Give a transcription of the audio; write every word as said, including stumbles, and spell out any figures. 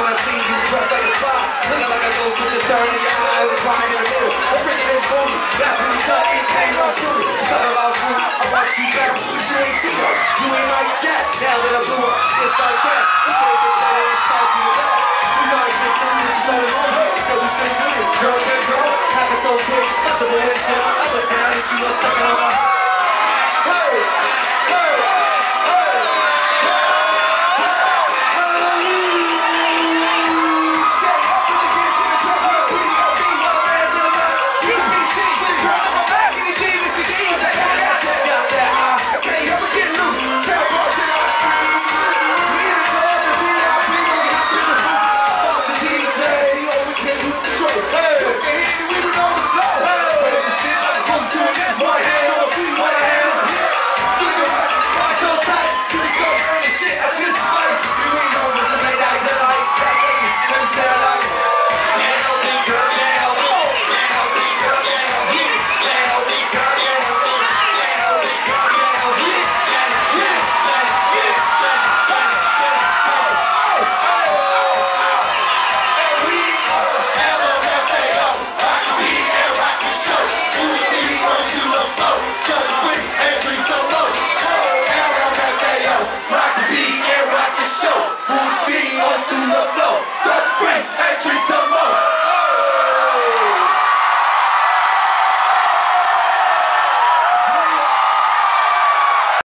when I see you dressed like a spy. Looking like a ghost with the turn in your eye. It was right in the middle. I'm freaking this booty. That's when you cut it, came right to me. Talk about you, I want you down, but you ain't Tito. You ain't like Jack. Now that I blew up, it's like that. She says you're better, it's time for you back. We are just doing what you don't know. So we should do it. Girl, girl, girl. Happen so quick. Possible instant. I look down and she was sucking on my